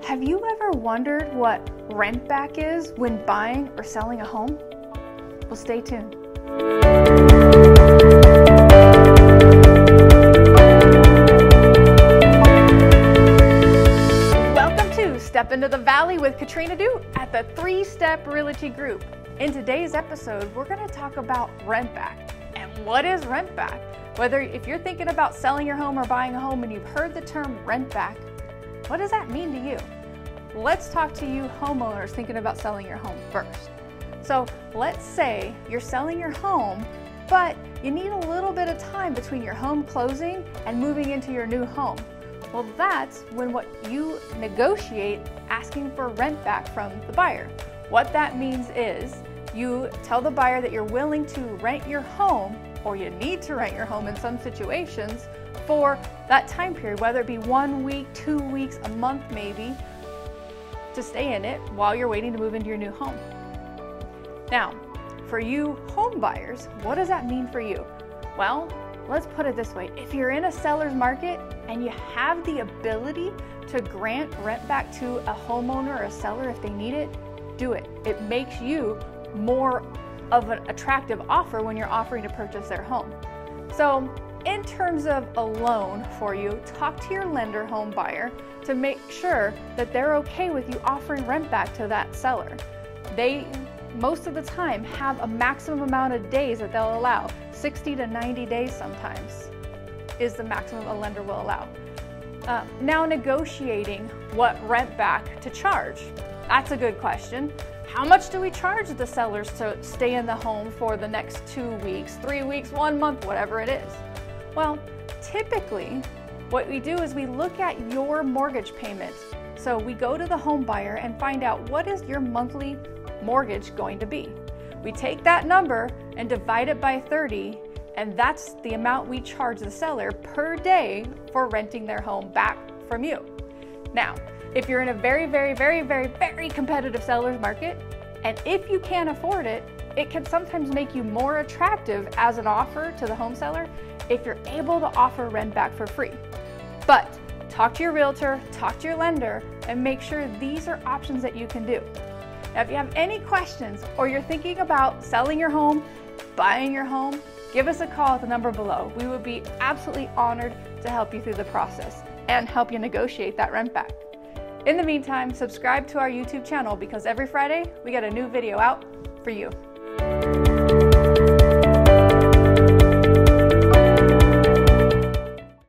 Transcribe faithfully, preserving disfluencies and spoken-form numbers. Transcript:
Have you ever wondered what rent back is when buying or selling a home? Well, stay tuned. Welcome to Step Into the Valley with Katrina Du at the Three Step Realty Group. In today's episode, we're going to talk about rent back. And what is rent back? Whether if you're thinking about selling your home or buying a home and you've heard the term rent back, what does that mean to you? Let's talk to you homeowners thinking about selling your home first. So let's say you're selling your home, but you need a little bit of time between your home closing and moving into your new home. Well, that's when what you negotiate asking for rent back from the buyer. What that means is you tell the buyer that you're willing to rent your home, or you need to rent your home in some situations, for that time period, whether it be one week, two weeks, a month maybe, to stay in it while you're waiting to move into your new home. Now, for you home buyers, what does that mean for you? Well, let's put it this way. If you're in a seller's market and you have the ability to grant rent back to a homeowner or a seller if they need it, do it. It makes you more of an attractive offer when you're offering to purchase their home. So in terms of a loan for you, talk to your lender home buyer to make sure that they're okay with you offering rent back to that seller. They, most of the time, have a maximum amount of days that they'll allow. sixty to ninety days sometimes is the maximum a lender will allow. Uh, now negotiating what rent back to charge. That's a good question. How much do we charge the sellers to stay in the home for the next two weeks, three weeks, one month, whatever it is? Well, typically what we do is we look at your mortgage payment. So we go to the home buyer and find out what is your monthly mortgage going to be. We take that number and divide it by thirty, and that's the amount we charge the seller per day for renting their home back from you. Now, if you're in a very, very, very, very, very competitive seller's market, and if you can't afford it, it can sometimes make you more attractive as an offer to the home seller if you're able to offer rent back for free. But talk to your realtor, talk to your lender, and make sure these are options that you can do. Now, if you have any questions or you're thinking about selling your home, buying your home, give us a call at the number below. We would be absolutely honored to help you through the process and help you negotiate that rent back. In the meantime, subscribe to our YouTube channel because every Friday we get a new video out for you.